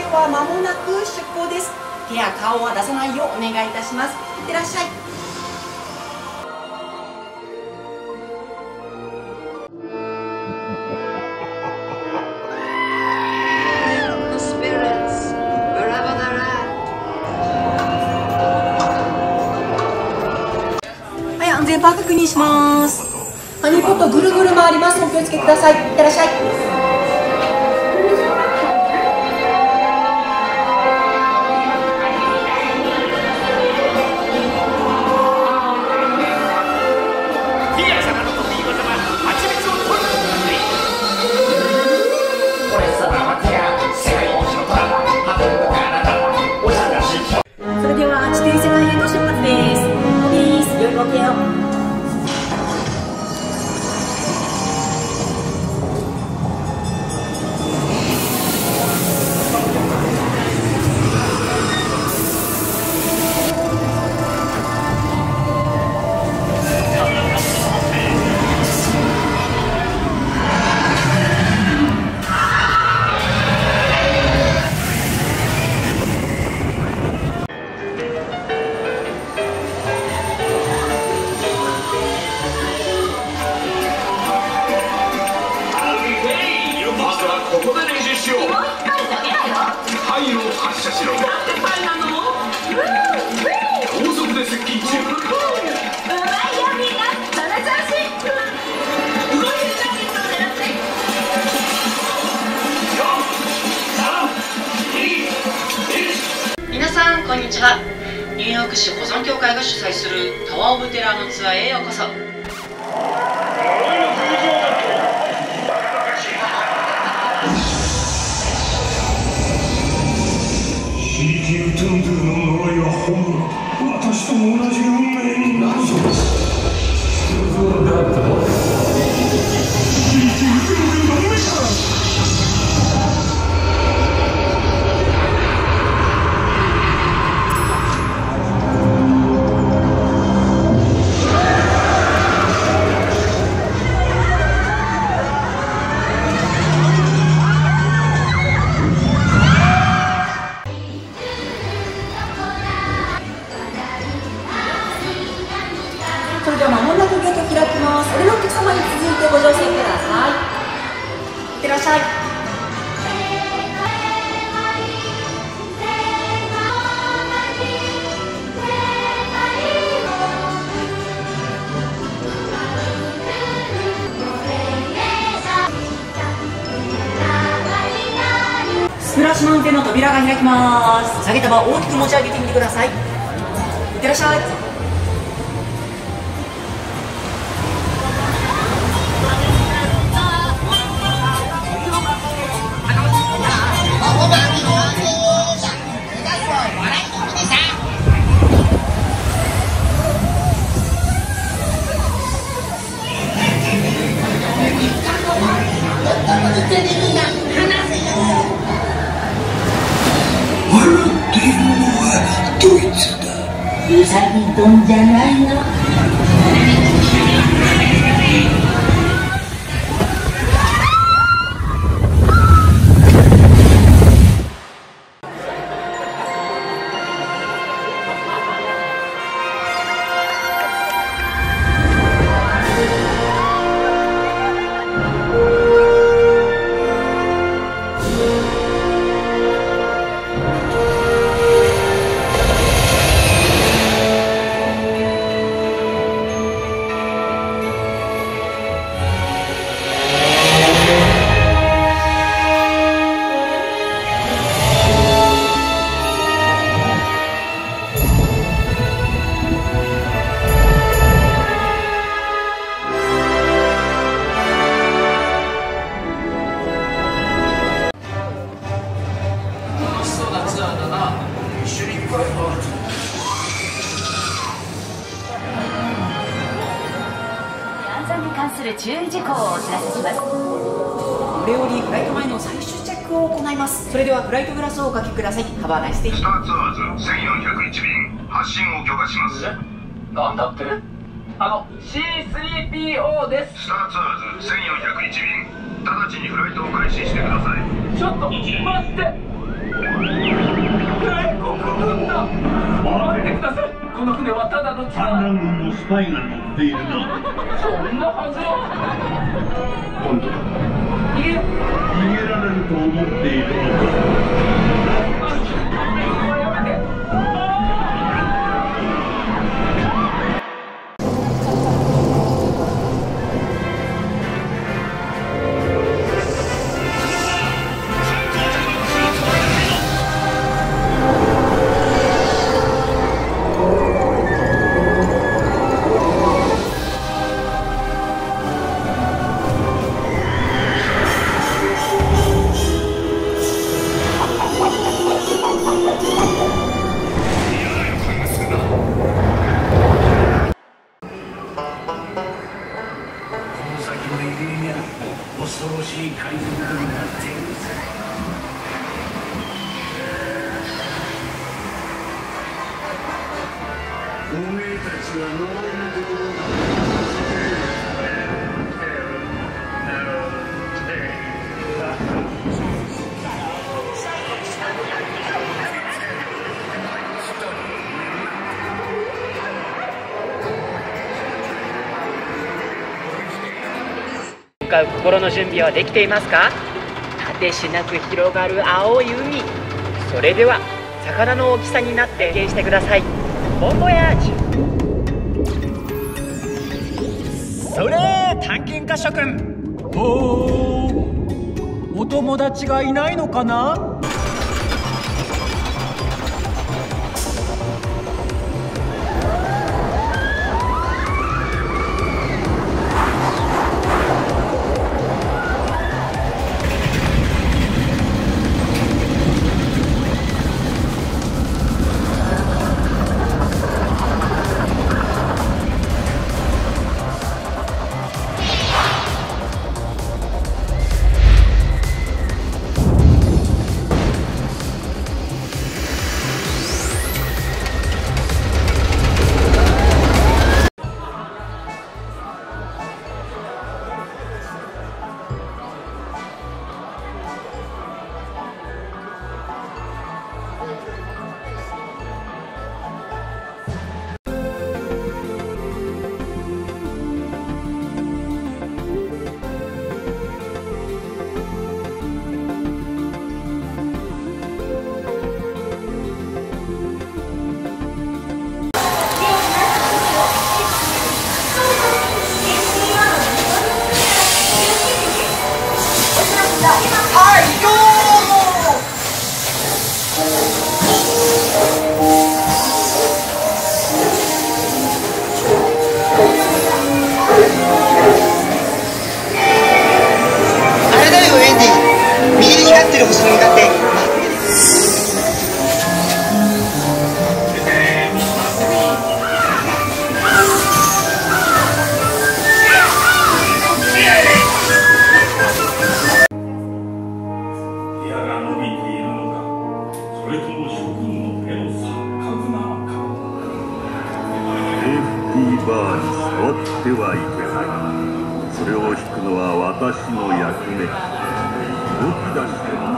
は間もなく出港です。手や顔は出さないようお願いいたします。いってらっしゃい。はい、安全パー確認します。ハニーポットぐるぐる回ります。お気をつけください。いってらっしゃい。それでは地底世界への出発です。良いご経を。 ここで練習しよう。もう一回だけだよ。範囲を発射しろ。なんでパイなの？高速で接近中。うまいよみんな。その調子。動いてるターゲットを狙って。4、3、2、1。皆さんこんにちは。ニューヨーク市保存協会が主催するタワー・オブ・テラーのツアーへようこそ。 トゥンドゥの呪いは本物。私とも同じ運命になるぞ。だったそれでは間もなくゲート開きます。俺のお客様に続いてご乗船ください。いってらっしゃい。スプラッシュマウンテンの扉が開きます。下げた場を大きく持ち上げてみてください。いってらっしゃい。 笑っているのはドイツだ。 ウサギどんじゃないの。 安全に関する注意事項をお知らせします。 これよりフライト前の最終チェックを行います。それではフライトグラスをおかけください。ハバーナイステイ。 スターツアーズ1401便発進を許可します。 なんだって？C3PO です。 スターツアーズ1401便直ちにフライトを開始してください。 ちょっと待って。 この船はただの反乱軍のスパイが乗っているな。 そんなはずは。 本当だ。 いえ、 逃げられると思っているのか。 やめて。 恐ろしい海賊になっているぜ。おめえたちは呪いの子供だ。 向かう心の準備はできていますか？果てしなく広がる青い海。それでは魚の大きさになって経験してください。ボンボヤージュ。それ探検家諸君。お友達がいないのかな？ バーに触ってはいけない。それを引くのは私の役目。動き出して